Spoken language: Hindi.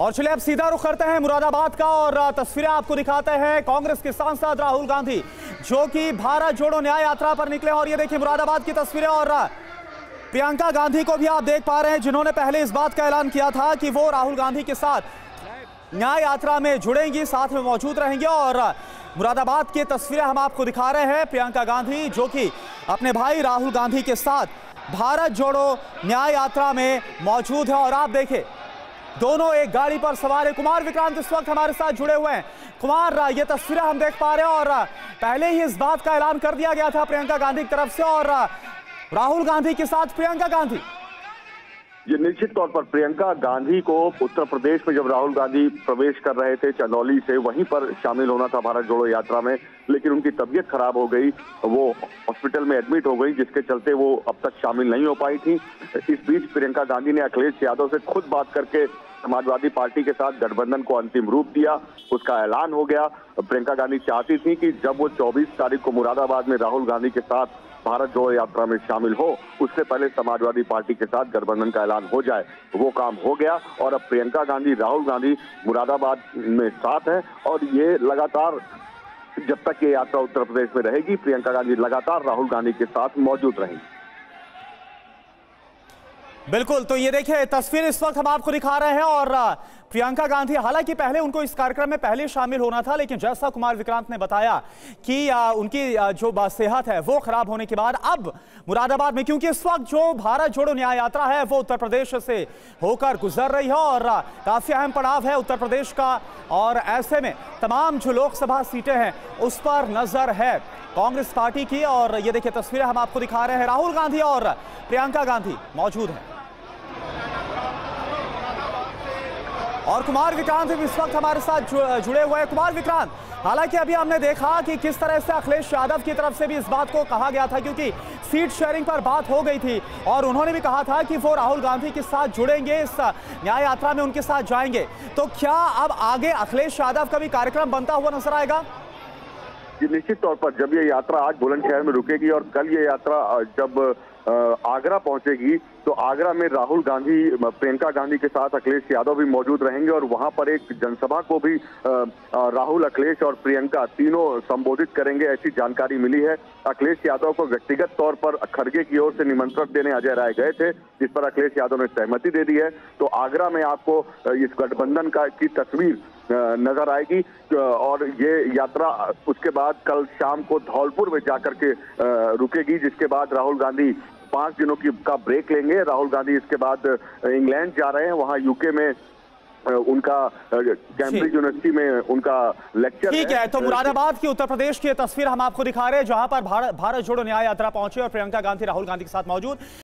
और चलिए अब सीधा रुख करते हैं मुरादाबाद का और तस्वीरें आपको दिखाते हैं। कांग्रेस के सांसद राहुल गांधी जो कि भारत जोड़ो न्याय यात्रा पर निकले और ये देखिए मुरादाबाद की तस्वीरें। और प्रियंका गांधी को भी आप देख पा रहे हैं जिन्होंने पहले इस बात का ऐलान किया था कि वो राहुल गांधी के साथ न्याय यात्रा में जुड़ेंगी, साथ में मौजूद रहेंगे। और मुरादाबाद की तस्वीरें हम आपको दिखा रहे हैं। प्रियंका गांधी जो कि अपने भाई राहुल गांधी के साथ भारत जोड़ो न्याय यात्रा में मौजूद है। और आप देखिए दोनों एक गाड़ी पर सवार है। कुमार विक्रांत इस वक्त हमारे साथ जुड़े हुए हैं। कुमार, ये तस्वीरें हम देख पा रहे हैं और पहले ही इस बात का ऐलान कर दिया गया था प्रियंका गांधी की तरफ से और राहुल गांधी के साथ प्रियंका गांधी। ये निश्चित तौर पर प्रियंका गांधी को उत्तर प्रदेश में जब राहुल गांधी प्रवेश कर रहे थे चंदौली से, वहीं पर शामिल होना था भारत जोड़ो यात्रा में, लेकिन उनकी तबीयत खराब हो गई, वो हॉस्पिटल में एडमिट हो गई, जिसके चलते वो अब तक शामिल नहीं हो पाई थी। इस बीच प्रियंका गांधी ने अखिलेश यादव से खुद बात करके समाजवादी पार्टी के साथ गठबंधन को अंतिम रूप दिया, उसका ऐलान हो गया। प्रियंका गांधी चाहती थी कि जब वो 24 तारीख को मुरादाबाद में राहुल गांधी के साथ भारत जोड़ो यात्रा में शामिल हो, उससे पहले समाजवादी पार्टी के साथ गठबंधन का ऐलान हो जाए। वो काम हो गया और अब प्रियंका गांधी राहुल गांधी मुरादाबाद में साथ हैं और ये लगातार जब तक ये यात्रा उत्तर प्रदेश में रहेगी, प्रियंका गांधी लगातार राहुल गांधी के साथ मौजूद रहेंगी। बिल्कुल, तो ये देखिए तस्वीर इस वक्त हम आपको दिखा रहे हैं। और प्रियंका गांधी, हालांकि पहले उनको इस कार्यक्रम में पहले शामिल होना था, लेकिन जैसा कुमार विक्रांत ने बताया कि उनकी जो सेहत है वो खराब होने के बाद अब मुरादाबाद में, क्योंकि इस वक्त जो भारत जोड़ो न्याय यात्रा है वो उत्तर प्रदेश से होकर गुजर रही है और काफी अहम पड़ाव है उत्तर प्रदेश का। और ऐसे में तमाम जो लोकसभा सीटें हैं उस पर नजर है कांग्रेस पार्टी की। और ये देखिए तस्वीरें हम आपको दिखा रहे हैं। राहुल गांधी और प्रियंका गांधी मौजूद हैं और कुमार विक्रांत इस वक्त हमारे साथ जुड़े हुए हैं। कुमार विक्रांत, हालांकि अभी हमने देखा कि किस तरह से अखिलेश यादव की तरफ से भी इस बात को कहा गया था, क्योंकि सीट शेयरिंग पर बात हो गई थी और उन्होंने भी कहा था कि वो राहुल गांधी के साथ जुड़ेंगे, इस न्याय यात्रा में उनके साथ जाएंगे। तो क्या अब आगे अखिलेश यादव का भी कार्यक्रम बनता हुआ नजर आएगा? जी निश्चित तौर पर जब ये यात्रा आज बुलंदशहर में रुकेगी और कल ये यात्रा जब आगरा पहुंचेगी तो आगरा में राहुल गांधी प्रियंका गांधी के साथ अखिलेश यादव भी मौजूद रहेंगे और वहां पर एक जनसभा को भी राहुल, अखिलेश और प्रियंका तीनों संबोधित करेंगे, ऐसी जानकारी मिली है। अखिलेश यादव को व्यक्तिगत तौर पर खड़गे की ओर से निमंत्रण देने अजय राय गए थे, जिस पर अखिलेश यादव ने सहमति दे दी है। तो आगरा में आपको इस गठबंधन की तस्वीर नजर आएगी और ये यात्रा उसके बाद कल शाम को धौलपुर में जाकर के रुकेगी, जिसके बाद राहुल गांधी 5 दिनों का ब्रेक लेंगे। राहुल गांधी इसके बाद इंग्लैंड जा रहे हैं, वहां यूके में उनका कैम्ब्रिज यूनिवर्सिटी में उनका लेक्चर। ठीक है, तो मुरादाबाद की उत्तर प्रदेश की तस्वीर हम आपको दिखा रहे हैं जहां पर भारत जोड़ो न्याय यात्रा पहुंचे और प्रियंका गांधी राहुल गांधी के साथ मौजूद।